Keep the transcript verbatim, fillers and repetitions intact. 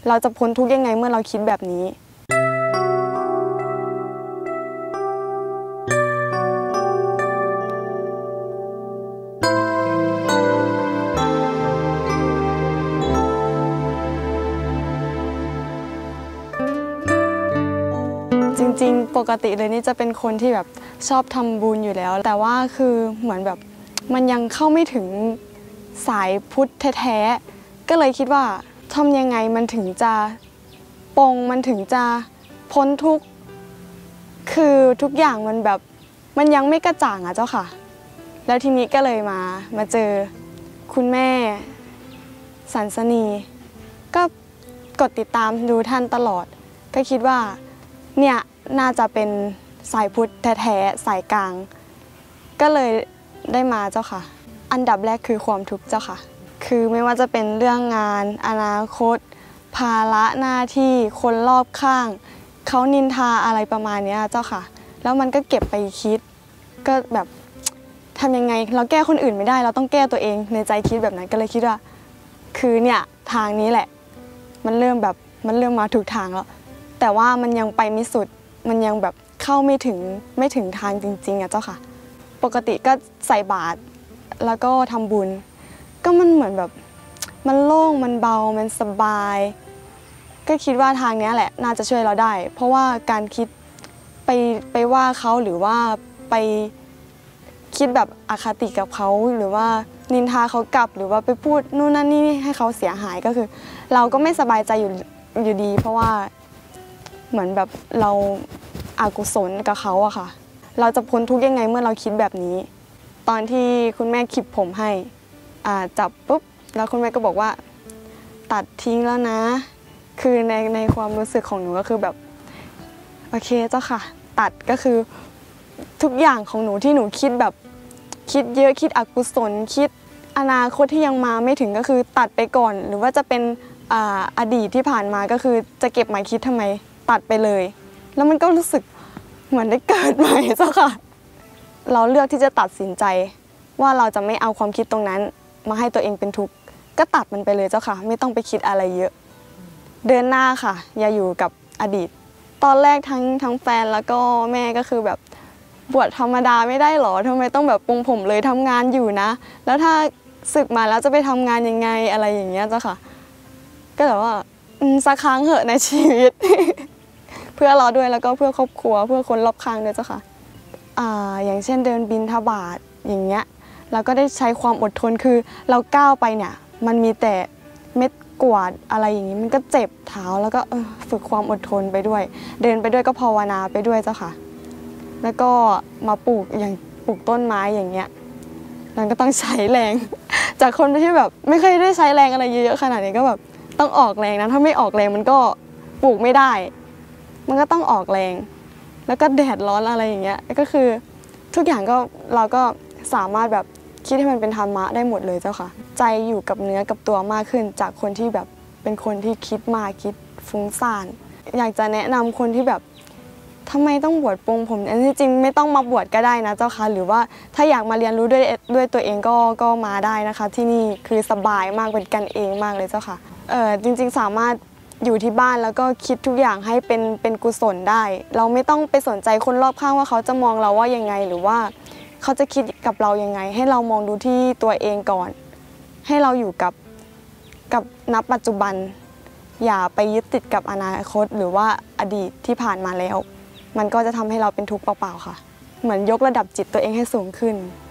เราจะพ้นทุกข์ยังไงเมื่อเราคิดแบบนี้จริงๆปกติเลยนี่จะเป็นคนที่แบบชอบทำบุญอยู่แล้วแต่ว่าคือเหมือนแบบมันยังเข้าไม่ถึงสายพุทธแท้ๆก็เลยคิดว่าทำยังไงมันถึงจะปลงมันถึงจะพ้นทุกข์คือทุกอย่างมันแบบมันยังไม่กระจ่างอะเจ้าค่ะแล้วทีนี้ก็เลยมามาเจอคุณแม่สันสนีก็กดติดตามดูท่านตลอดก็คิดว่าเนี่ยน่าจะเป็นสายพุทธแท้ๆสายกลางก็เลยได้มาเจ้าค่ะอันดับแรกคือความทุกข์เจ้าค่ะคือไม่ว่าจะเป็นเรื่องงานอนาคตภาระหน้าที่คนรอบข้างเขานินทาอะไรประมาณนี้เจ้าค่ะแล้วมันก็เก็บไปคิดก็แบบทำยังไงเราแก้คนอื่นไม่ได้เราต้องแก้ตัวเองในใจคิดแบบนั้นก็เลยคิดว่าคือเนี่ยทางนี้แหละมันเริ่มแบบมันเริ่มมาถูกทางแล้วแต่ว่ามันยังไปไม่สุดมันยังแบบเข้าไม่ถึงไม่ถึงทางจริงๆอ่ะเจ้าค่ะปกติก็ใส่บาตรแล้วก็ทำบุญก็มันเหมือนแบบมันโล่งมันเบามันสบายก็คิดว่าทางนี้แหละน่าจะช่วยเราได้เพราะว่าการคิดไปไปว่าเขาหรือว่าไปคิดแบบอคติกับเขาหรือว่านินทาเขากลับหรือว่าไปพูดนู่นนั่นนี่ให้เขาเสียหายก็คือเราก็ไม่สบายใจอยู่อยู่ดีเพราะว่าเหมือนแบบเราอกุศลกับเขาอะค่ะเราจะพ้นทุกข์ยังไงเมื่อเราคิดแบบนี้ตอนที่คุณแม่คลิปผมให้อ่าจับปุ๊บแล้วคุณแม่ก็บอกว่าตัดทิ้งแล้วนะคือในในความรู้สึกของหนูก็คือแบบโอเคเจ้าค่ะตัดก็คือทุกอย่างของหนูที่หนูคิดแบบคิดเยอะคิดอกุศลคิดอนาคตที่ยังมาไม่ถึงก็คือตัดไปก่อนหรือว่าจะเป็นอ่าอดีตที่ผ่านมาก็คือจะเก็บมาคิดทำไมตัดไปเลยแล้วมันก็รู้สึกเหมือนได้เกิดใหม่เจ้าค่ะเราเลือกที่จะตัดสินใจว่าเราจะไม่เอาความคิดตรงนั้นมาให้ตัวเองเป็นทุกข์ก็ตัดมันไปเลยเจ้าค่ะไม่ต้องไปคิดอะไรเยอะเดินหน้าค่ะอย่าอยู่กับอดีตตอนแรกทั้งทั้งแฟนแล้วก็แม่ก็คือแบบบวชธรรมดาไม่ได้หรอทำไมต้องแบบปรงผมเลยทำงานอยู่นะแล้วถ้าศึกมาแล้วจะไปทำงานยังไงอะไรอย่างเงี้ยเจ้าค่ะก็แบบว่าสักครั้งเหอะในชีวิต เพื่อเราด้วยแล้วก็เพื่อครอบครัวเพื่อคนรอบข้างด้วยเจ้าค่ะอ่าอย่างเช่นเดินบิณฑบาตอย่างเงี้ยเราก็ได้ใช้ความอดทนคือเราก้าวไปเนี่ยมันมีแต่เม็ดกวาดอะไรอย่างนี้มันก็เจ็บเท้าแล้วก็ฝึกความอดทนไปด้วยเดินไปด้วยก็ภาวนาไปด้วยเจ้าค่ะแล้วก็มาปลูกอย่างปลูกต้นไม้อย่างเงี้ยมันก็ต้องใช้แรงจากคนที่แบบไม่เคยได้ใช้แรงอะไรเยอะๆขนาดนี้ก็แบบต้องออกแรงนะถ้าไม่ออกแรงมันก็ปลูกไม่ได้มันก็ต้องออกแรงแล้วก็แดดร้อนอะไรอย่างเงี้ยก็คือทุกอย่างก็เราก็สามารถแบบคิดให้มันเป็นธรรมะได้หมดเลยเจ้าค่ะใจอยู่กับเนื้อกับตัวมากขึ้นจากคนที่แบบเป็นคนที่คิดมากคิดฟุ้งซ่านอยากจะแนะนำคนที่แบบทำไมต้องบวชปรงผมอันที่จริงไม่ต้องมาบวชก็ได้นะเจ้าค่ะหรือว่าถ้าอยากมาเรียนรู้ด้วยด้วยตัวเองก็ก็มาได้นะคะที่นี่คือสบายมากเป็นกันเองมากเลยเจ้าค่ะเออจริงๆสามารถอยู่ที่บ้านแล้วก็คิดทุกอย่างให้เป็นเป็นกุศลได้เราไม่ต้องไปสนใจคนรอบข้างว่าเขาจะมองเราว่ายังไงหรือว่าเขาจะคิดกับเรายังไงให้เรามองดูที่ตัวเองก่อนให้เราอยู่กับกับณปัจจุบันอย่าไปยึดติดกับอนาคตหรือว่าอดีตที่ผ่านมาแล้วมันก็จะทำให้เราเป็นทุกข์เปล่าๆค่ะเหมือนยกระดับจิตตัวเองให้สูงขึ้น